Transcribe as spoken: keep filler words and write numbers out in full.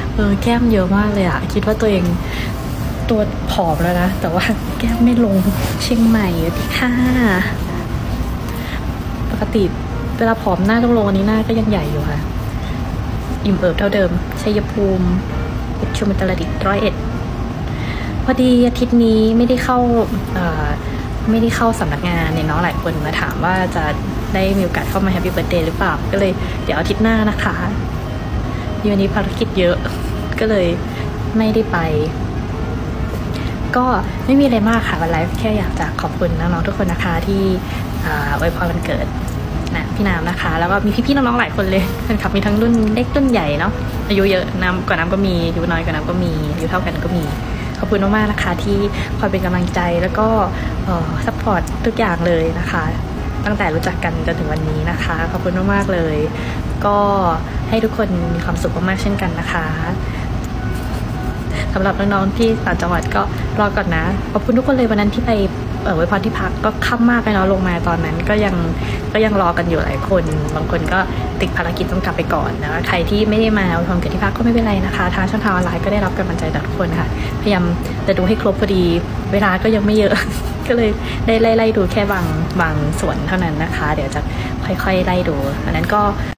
เออแก้มเยอะมากเลยอะคิดว่าตัวเองตัวผอมแล้วนะแต่ว่าแก้มไม่ลงเชียงใหม่ดีค่ะปกติเวลาผอมหน้าต้องลงอันนี้หน้าก็ยังใหญ่อยู่ค่ะอิ่มเอิบเท่าเดิมชัยภูมิอุชมตรดิตร้อยเอ็ดพอดีอาทิตย์นี้ไม่ได้เข้าไม่ได้เข้าสำนักงานเนี่ยเนาะหลายคนมาถามว่าจะได้มีโอกาสเข้ามาแฮปปี้เบิร์ธเดย์หรือเปล่าก็เลยเดี๋ยวอาทิตย์หน้านะคะวันนี้ภารกิจเยอะก็เลยไม่ได้ไปก็ไม่มีอะไรมากค่ะวันไลฟ์แค่อยากจะขอบคุณน้องๆทุกคนนะคะที่อวยพรวันเกิดนะพี่น้ำนะคะแล้วก็มีพี่ๆน้องๆหลายคนเลยแฟนคลับมีทั้งรุ่นเล็กรุ่นใหญ่เนาะอายุเยอะน้ำกว่าน้ำก็มีอายุน้อยกว่าน้ำก็มีอายุเท่ากันก็มีขอบคุณมากๆนะคะที่คอยเป็นกำลังใจแล้วก็ซัพพอร์ตทุกอย่างเลยนะคะตั้งแต่รู้จักกันจนถึงวันนี้นะคะขอบคุณมากๆเลยก็ให้ทุกคนมีความสุขมากๆเช่นกันนะคะสำหรับน้องๆที่ต่างจังหวัดก็รอก่อนนะขอบคุณทุกคนเลยวันนั้นที่ไปเออไว้พรที่พักก็ค่ำมากเลยเนาะลงมาตอนนั้นก็ยังก็ยังรอกันอยู่หลายคนบางคนก็ติดภารกิจต้องกลับไปก่อนนะใครที่ไม่ได้มาไว้พรเกิดที่พักก็ไม่เป็นไรนะคะทางช่องทางออนไลน์ก็ได้รับกำลังใจจากทุกคนค่ะพยายามจะดูให้ครบพอดีเวลาก็ยังไม่เยอะ ก็เลยได้ไล่ๆดูแค่บางบางส่วนเท่านั้นนะคะเดี๋ยวจะค่อยๆไล่ดูอันนั้นก็